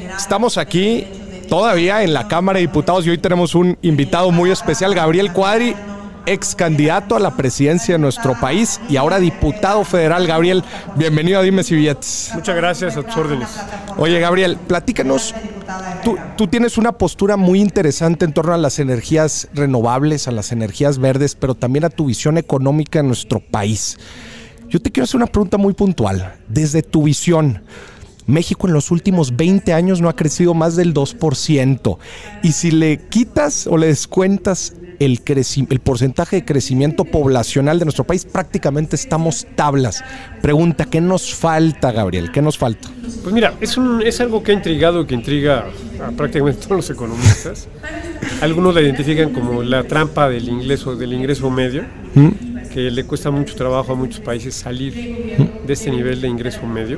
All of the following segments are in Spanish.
Estamos aquí todavía en la Cámara de Diputados y hoy tenemos un invitado muy especial, Gabriel Cuadri, ex candidato a la presidencia de nuestro país y ahora diputado federal. Gabriel, bienvenido a Dimes y Billetes. Muchas gracias, a tus órdenes. Oye, Gabriel, platícanos, tú tienes una postura muy interesante en torno a las energías renovables, a las energías verdes, pero también a tu visión económica en nuestro país. Yo te quiero hacer una pregunta muy puntual. Desde tu visión, México en los últimos 20 años no ha crecido más del 2%. Y si le quitas o le descuentas el porcentaje de crecimiento poblacional de nuestro país, prácticamente estamos tablas. Pregunta, ¿qué nos falta, Gabriel? ¿Qué nos falta? Pues mira, es algo que ha intrigado y que intriga a prácticamente todos los economistas. Algunos la identifican como la trampa del ingreso medio, que le cuesta mucho trabajo a muchos países salir de este nivel de ingreso medio.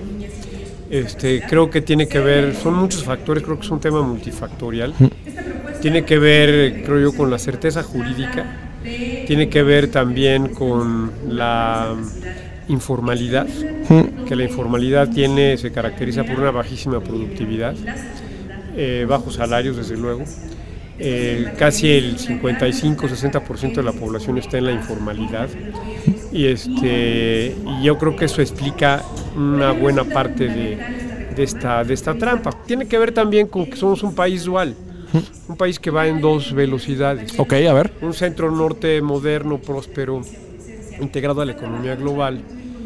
Creo que tiene que ver, son muchos factores, creo que es un tema multifactorial. Tiene que ver, creo yo, con la certeza jurídica, tiene que ver también con la informalidad, que la informalidad se caracteriza por una bajísima productividad, bajos salarios desde luego. Casi el 55-60% de la población está en la informalidad y yo creo que eso explica una buena parte de esta trampa. Tiene que ver también con que somos un país dual, un país que va en dos velocidades. Ok, a ver. Un centro norte moderno, próspero, integrado a la economía global,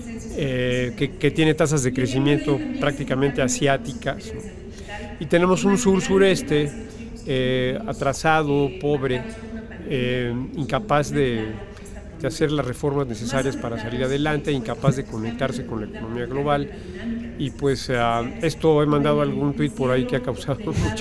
que tiene tasas de crecimiento prácticamente asiáticas, ¿no? Y tenemos un sur-sureste atrasado, pobre, incapaz de hacer las reformas necesarias para salir adelante, incapaz de conectarse con la economía global. Y pues esto he mandado algún tuit por ahí que ha causado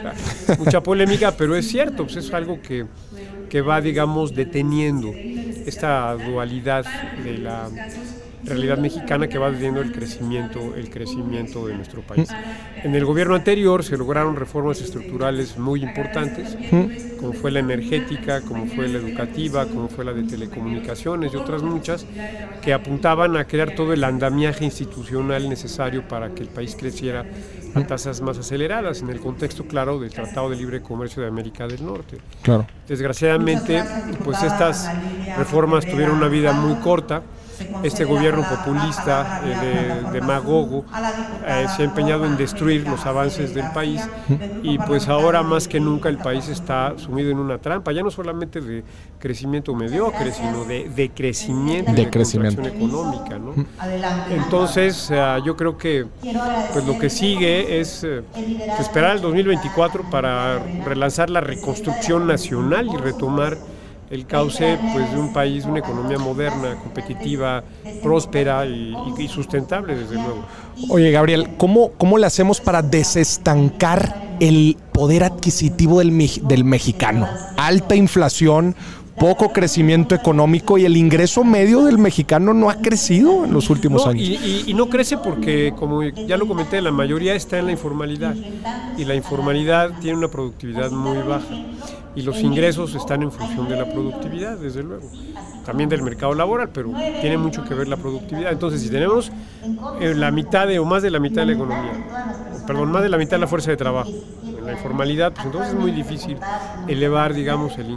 mucha polémica, pero es cierto, pues es algo que va, digamos, deteniendo esta dualidad de la realidad mexicana, que va deteniendo el crecimiento de nuestro país. En el gobierno anterior se lograron reformas estructurales muy importantes, como fue la energética, como fue la educativa, como fue la de telecomunicaciones y otras muchas, que apuntaban a crear todo el andamiaje institucional necesario para que el país creciera a tasas más aceleradas, en el contexto, claro, del Tratado de Libre Comercio de América del Norte. Claro. Desgraciadamente, pues estas reformas tuvieron una vida muy corta. Este gobierno populista, demagogo, se ha empeñado en destruir los avances del país y pues ahora más que nunca el país está sumido en una trampa, ya no solamente de crecimiento mediocre, sino de crecimiento, de contracción económica, ¿no? Entonces yo creo que pues lo que sigue es esperar el 2024 para relanzar la reconstrucción nacional y retomar el cauce, pues, de un país, una economía moderna, competitiva, próspera y sustentable, desde luego. Oye, Gabriel, ¿cómo le hacemos para desestancar el poder adquisitivo del mexicano? Alta inflación, poco crecimiento económico y el ingreso medio del mexicano no ha crecido en los últimos años. Y no crece porque, como ya lo comenté, la mayoría está en la informalidad y la informalidad tiene una productividad muy baja y los ingresos están en función de la productividad, desde luego, también del mercado laboral, pero tiene mucho que ver la productividad. Entonces, si tenemos la mitad o más de la mitad de la economía, más de la mitad de la fuerza de trabajo en la informalidad, pues entonces es muy difícil elevar, digamos, el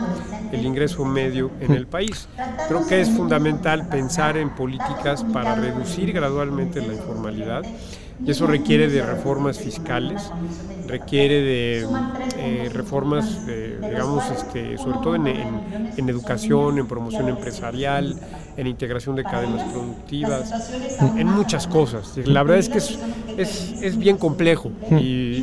ingreso medio en el país. Creo que es fundamental pensar en políticas para reducir gradualmente la informalidad, y eso requiere de reformas fiscales, requiere de reformas, digamos, sobre todo en educación, en promoción empresarial, en integración de cadenas productivas, en muchas cosas. La verdad es que es bien complejo y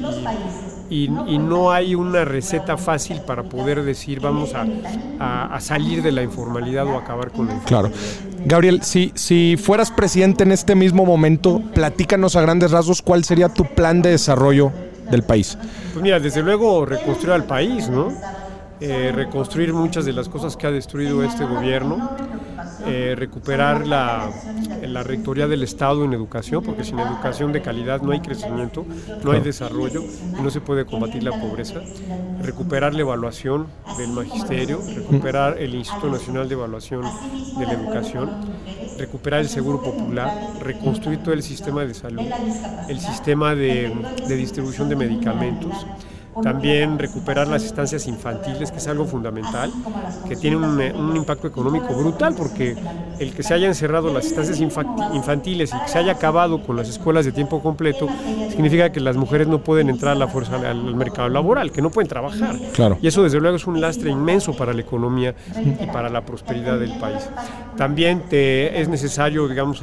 no hay una receta fácil para poder decir vamos a salir de la informalidad o acabar con la informalidad. Claro. Gabriel, si fueras presidente en este mismo momento, platícanos a grandes rasgos cuál sería tu plan de desarrollo del país. Pues mira, desde luego reconstruir al país, ¿no? Reconstruir muchas de las cosas que ha destruido este gobierno, recuperar la rectoría del Estado en educación, porque sin educación de calidad no hay crecimiento, no hay desarrollo, y no se puede combatir la pobreza. Recuperar la evaluación del magisterio, recuperar el Instituto Nacional de Evaluación de la Educación, recuperar el seguro popular, reconstruir todo el sistema de salud, el sistema de distribución de medicamentos. También recuperar las estancias infantiles, que es algo fundamental, que tiene un impacto económico brutal, porque el que se haya encerrado las estancias infantiles y que se haya acabado con las escuelas de tiempo completo, significa que las mujeres no pueden entrar a la fuerza al mercado laboral, que no pueden trabajar. Claro. Y eso desde luego es un lastre inmenso para la economía y para la prosperidad del país. También es necesario, digamos,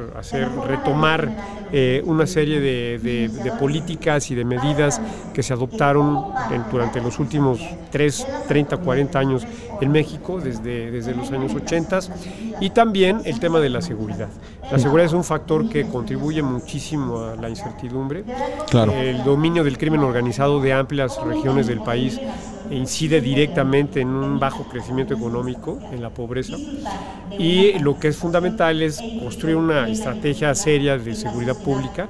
retomar una serie de políticas y de medidas que se adoptaron durante los últimos 30, 40 años en México, desde los años 80, y también el tema de la seguridad. La seguridad es un factor que contribuye muchísimo a la incertidumbre. Claro. El dominio del crimen organizado de amplias regiones del país incide directamente en un bajo crecimiento económico, en la pobreza, y lo que es fundamental es construir una estrategia seria de seguridad pública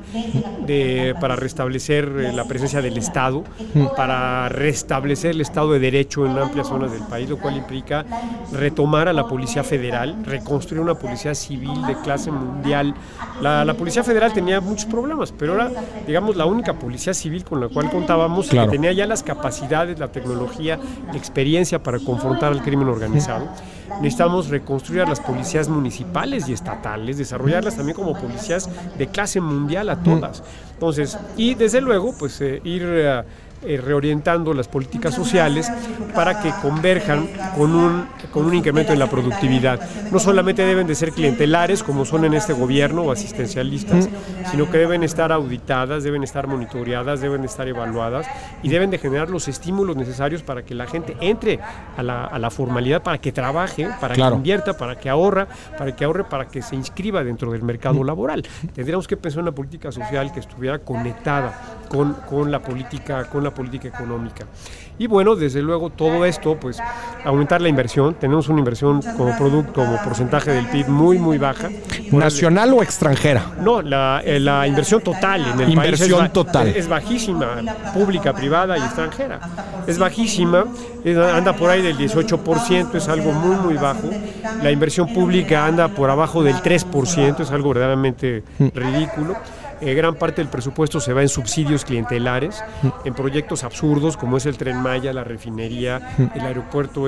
para restablecer la presencia del Estado, para restablecer el Estado de Derecho en amplias zonas del país, lo cual implica retomar a la Policía Federal, reconstruir una policía civil de clase mundial. La Policía Federal tenía muchos problemas, pero era, digamos, la única policía civil con la cual contábamos, claro, que tenía ya las capacidades, la tecnología, la experiencia para confrontar al crimen organizado. Necesitamos reconstruir a las policías municipales y estatales, desarrollarlas también como policías de clase mundial a todas. Entonces, y desde luego, pues ir reorientando las políticas sociales para que converjan con un incremento en la productividad. No solamente deben de ser clientelares, como son en este gobierno, o asistencialistas, sino que deben estar auditadas, deben estar monitoreadas, deben estar evaluadas y deben de generar los estímulos necesarios para que la gente entre a la formalidad, para que trabaje, para que invierta, para que ahorre, para que se inscriba dentro del mercado laboral. Tendríamos que pensar en una política social que estuviera conectada con la política económica. Y bueno, desde luego todo esto, pues aumentar la inversión. Tenemos una inversión como porcentaje del PIB muy baja. ¿Nacional o extranjera? No, la inversión total en el país es bajísima, pública, privada y extranjera. Es bajísima, anda por ahí del 18%, es algo muy bajo. La inversión pública anda por abajo del 3%, es algo verdaderamente ridículo. Gran parte del presupuesto se va en subsidios clientelares, en proyectos absurdos como es el Tren Maya, la refinería, el aeropuerto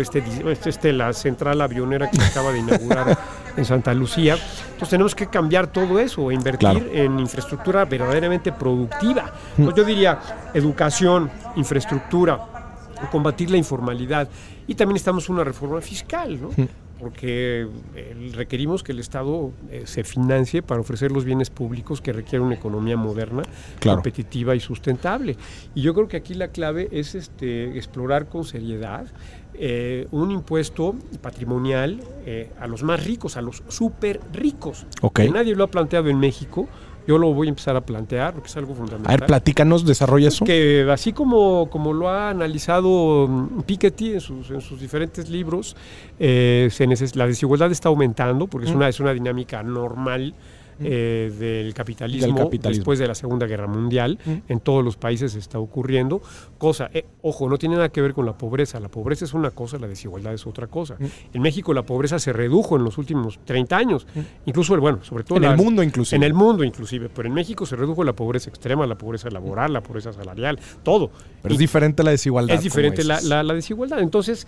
la central avionera que se acaba de inaugurar en Santa Lucía. Entonces tenemos que cambiar todo eso e invertir en infraestructura verdaderamente productiva. Entonces yo diría educación, infraestructura, combatir la informalidad, y también estamos en una reforma fiscal, ¿no? Porque requerimos que el Estado se financie para ofrecer los bienes públicos que requiere una economía moderna, competitiva y sustentable. Y yo creo que aquí la clave es explorar con seriedad un impuesto patrimonial a los más ricos, a los súper ricos. Okay. Nadie lo ha planteado en México. Yo lo voy a empezar a plantear porque es algo fundamental. A ver, platícanos, desarrolla eso. Que así como lo ha analizado Piketty en sus diferentes libros, la desigualdad está aumentando porque es una dinámica normal del capitalismo después de la Segunda Guerra Mundial. En todos los países está ocurriendo. Ojo, no tiene nada que ver con la pobreza. La pobreza es una cosa, la desigualdad es otra cosa. En México la pobreza se redujo en los últimos 30 años. Incluso, sobre todo en el mundo inclusive. En el mundo inclusive. Pero en México se redujo la pobreza extrema, la pobreza laboral, la pobreza salarial, todo. Pero es diferente la desigualdad. Es diferente la desigualdad. Entonces,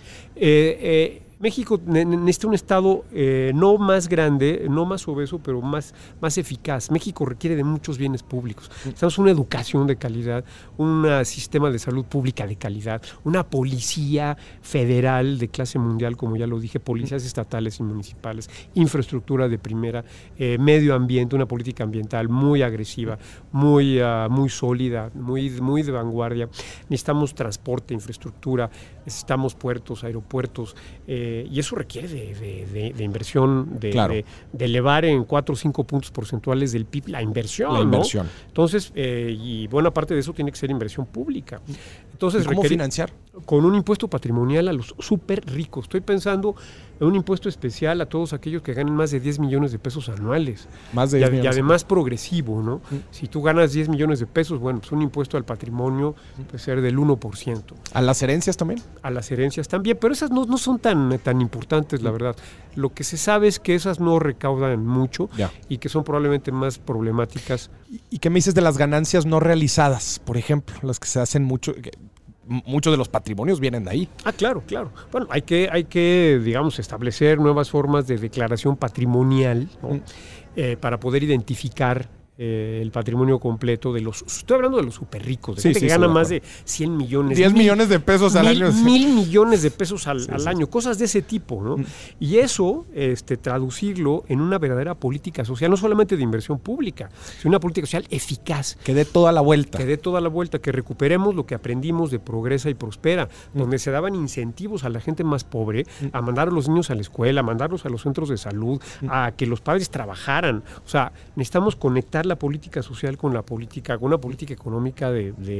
México necesita un Estado no más grande, no más obeso, pero más eficaz. México requiere de muchos bienes públicos. Necesitamos una educación de calidad, un sistema de salud pública de calidad, una policía federal de clase mundial, como ya lo dije, policías estatales y municipales, infraestructura de primera, medio ambiente, una política ambiental muy agresiva, muy sólida, muy de vanguardia. Necesitamos transporte, infraestructura, necesitamos puertos, aeropuertos, y eso requiere de inversión, de elevar en 4 o 5 puntos porcentuales del PIB la inversión. ¿no? Entonces, y buena parte de eso tiene que ser inversión pública. Entonces, ¿cómo financiar? Con un impuesto patrimonial a los súper ricos. Estoy pensando un impuesto especial a todos aquellos que ganen más de 10 millones de pesos anuales. Más de 10 millones. Y además progresivo, ¿no? Si tú ganas 10 millones de pesos, bueno, pues un impuesto al patrimonio puede ser del 1%. ¿A las herencias también? A las herencias también, pero esas no son tan importantes, la verdad. Lo que se sabe es que esas no recaudan mucho y que son probablemente más problemáticas. ¿Y qué me dices de las ganancias no realizadas, por ejemplo? Las que se hacen mucho... Muchos de los patrimonios vienen de ahí. Claro. Bueno, hay que digamos, establecer nuevas formas de declaración patrimonial, ¿no? Para poder identificar el patrimonio completo de los... Estoy hablando de los súper ricos, de gente que gana más de 100 millones. 10 millones de pesos al año. 1,000 millones de pesos al año, cosas de ese tipo, ¿no? Y eso, traducirlo en una verdadera política social, no solamente de inversión pública, sino una política social eficaz. Que dé toda la vuelta. Que recuperemos lo que aprendimos de Progresa y Prospera, donde se daban incentivos a la gente más pobre a mandar a los niños a la escuela, a mandarlos a los centros de salud, a que los padres trabajaran. O sea, necesitamos conectar la política social con una política económica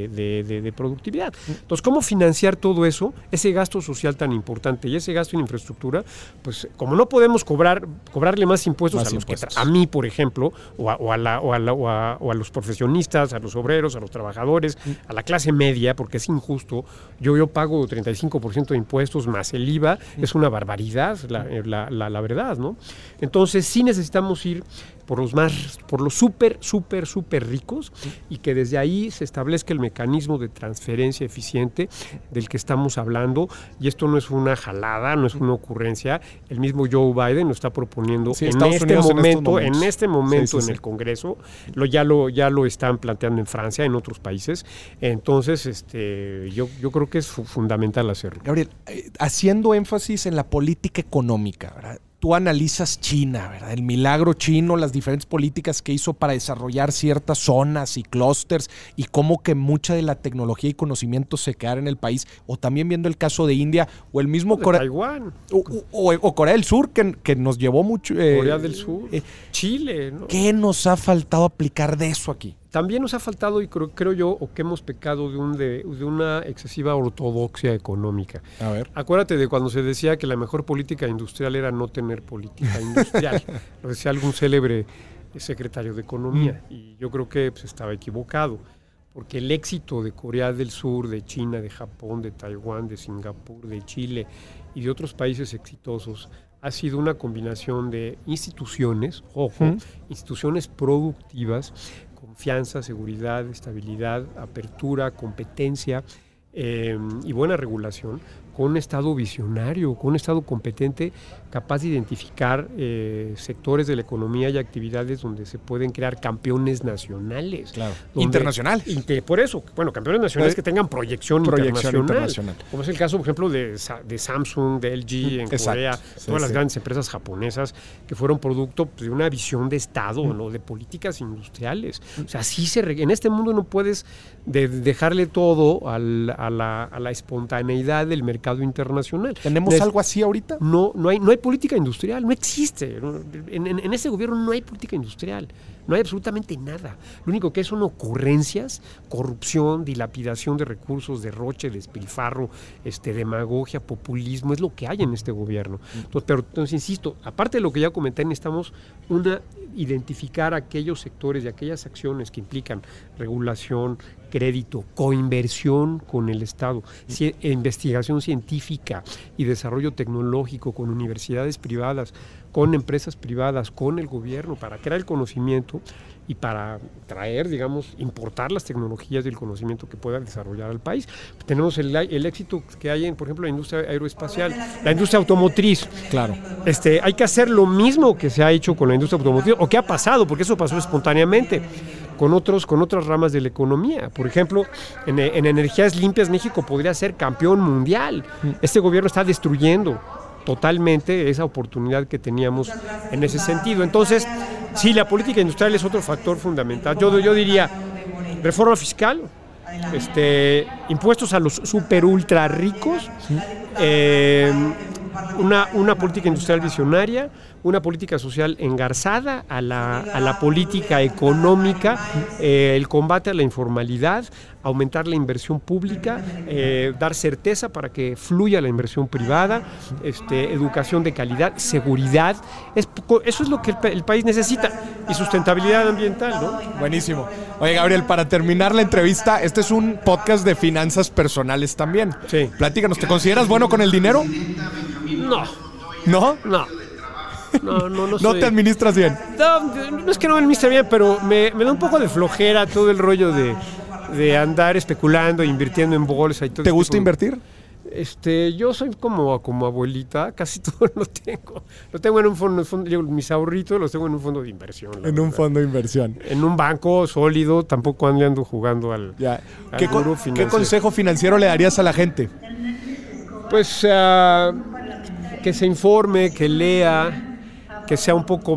de productividad. Entonces, ¿cómo financiar todo eso? Ese gasto social tan importante y ese gasto en infraestructura, pues como no podemos cobrarle más impuestos a mí, por ejemplo, o a los profesionistas, a los obreros, a los trabajadores, a la clase media, porque es injusto. Yo pago 35% de impuestos más el IVA, es una barbaridad, la verdad, ¿no? Entonces, sí necesitamos ir por los súper ricos y que desde ahí se establezca el mecanismo de transferencia eficiente del que estamos hablando. Y esto no es una jalada, no es una ocurrencia. El mismo Joe Biden lo está proponiendo en este momento en el Congreso. Ya lo están planteando en Francia, en otros países. Entonces, yo creo que es fundamental hacerlo. Gabriel, haciendo énfasis en la política económica, ¿verdad? Tú analizas China, ¿verdad? El milagro chino, las diferentes políticas que hizo para desarrollar ciertas zonas y clústeres y cómo que mucha de la tecnología y conocimiento se quedara en el país. O también viendo el caso de India o el mismo Taiwán. O Corea del Sur, que nos llevó mucho... Corea del Sur, Chile, ¿no? ¿Qué nos ha faltado aplicar de eso aquí? También nos ha faltado, y creo yo, o que hemos pecado de una excesiva ortodoxia económica. A ver. Acuérdate de cuando se decía que la mejor política industrial era no tener política industrial. Lo decía algún célebre secretario de Economía, y yo creo que estaba equivocado, porque el éxito de Corea del Sur, de China, de Japón, de Taiwán, de Singapur, de Chile y de otros países exitosos ha sido una combinación de instituciones, instituciones productivas, confianza, seguridad, estabilidad, apertura, competencia y buena regulación, con un Estado visionario, con un Estado competente, capaz de identificar sectores de la economía y actividades donde se pueden crear campeones nacionales. Claro. Internacional. Por eso, campeones nacionales que tengan proyección internacional. Como es el caso, por ejemplo, de Samsung, de LG en Corea, todas las grandes empresas japonesas que fueron producto de una visión de Estado, ¿no? De políticas industriales. O sea, en este mundo no puedes dejarle todo a la espontaneidad del mercado internacional. ¿Tenemos algo así ahorita? No hay política industrial, no existe. En este gobierno no hay política industrial, no hay absolutamente nada. Lo único que hay son ocurrencias, corrupción, dilapidación de recursos, derroche, despilfarro, demagogia, populismo, es lo que hay en este gobierno. Entonces, insisto, aparte de lo que ya comenté, necesitamos identificar aquellos sectores y aquellas acciones que implican regulación, crédito, coinversión con el Estado, investigación científica y desarrollo tecnológico con universidades privadas, con empresas privadas, con el gobierno, para crear el conocimiento y para traer, importar las tecnologías y el conocimiento que pueda desarrollar al país. Tenemos el éxito que hay en, por ejemplo, la industria aeroespacial, la industria automotriz. Claro. Hay que hacer lo mismo que se ha hecho con la industria automotriz, o que ha pasado, porque eso pasó espontáneamente, con otras ramas de la economía. Por ejemplo, en energías limpias, México podría ser campeón mundial. Este gobierno está destruyendo totalmente esa oportunidad que teníamos en ese sentido. Entonces, sí, la política industrial es otro factor fundamental. Yo diría, reforma fiscal, impuestos a los super ultra ricos, una política industrial visionaria, una política social engarzada a la política económica, el combate a la informalidad, aumentar la inversión pública, dar certeza para que fluya la inversión privada, educación de calidad, seguridad. Eso es lo que el país necesita, y sustentabilidad ambiental, ¿no? Buenísimo. Oye, Gabriel, para terminar la entrevista, este es un podcast de finanzas personales también. Sí. Platícanos, ¿te consideras bueno con el dinero? No. ¿No? No. No ¿No te administras bien? No es que no me administre bien, pero me da un poco de flojera todo el rollo de andar especulando, invirtiendo en bolsa y todo. ¿Te gusta invertir? Yo soy como abuelita, casi todo lo tengo. Lo tengo en un fondo, mis ahorritos los tengo en un fondo de inversión. En un fondo de inversión. En un banco sólido, tampoco ando jugando al gurú financiero. ¿Qué consejo financiero le darías a la gente? Pues que se informe, que lea, que sea un poco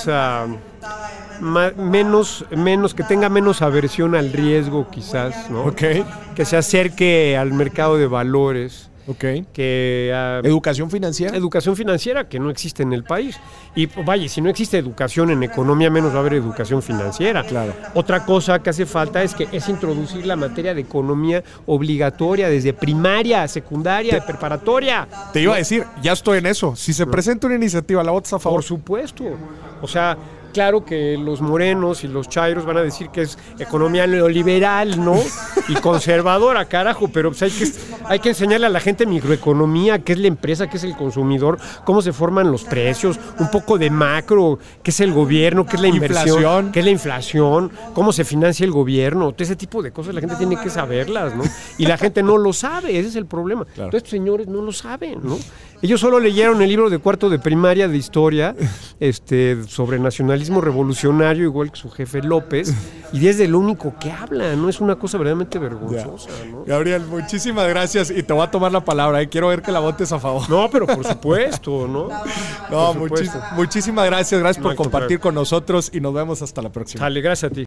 menos, que tenga menos aversión al riesgo, quizás, ¿no? Okay. Que se acerque al mercado de valores. Okay. ¿Educación financiera? Educación financiera que no existe en el país. Y vaya, si no existe educación en economía, menos va a haber educación financiera. Claro. Otra cosa que hace falta es introducir la materia de economía obligatoria desde primaria, secundaria, preparatoria. Te iba a decir, ya estoy en eso. Si se presenta una iniciativa, ¿la votas a favor? Por supuesto. O sea, claro que los morenos y los chairos van a decir que es economía neoliberal, ¿no? Y conservadora, carajo, pero pues hay que enseñarle a la gente microeconomía, qué es la empresa, qué es el consumidor, cómo se forman los precios, un poco de macro, qué es el gobierno, qué es la inversión, qué es la inflación, cómo se financia el gobierno, todo ese tipo de cosas la gente tiene que saberlas, ¿no? Y la gente no lo sabe, ese es el problema. Claro. Entonces, estos señores no lo saben, ¿no? Ellos solo leyeron el libro de cuarto de primaria de historia, sobre nacionalismo revolucionario, igual que su jefe López, y es de lo único que habla, ¿no? Es una cosa verdaderamente vergonzosa, ¿no? Gabriel, muchísimas gracias y te voy a tomar la palabra, quiero ver que la votes a favor. No, pero por supuesto, ¿no? No, muchísimas gracias por compartir con nosotros y nos vemos hasta la próxima. Dale, gracias a ti.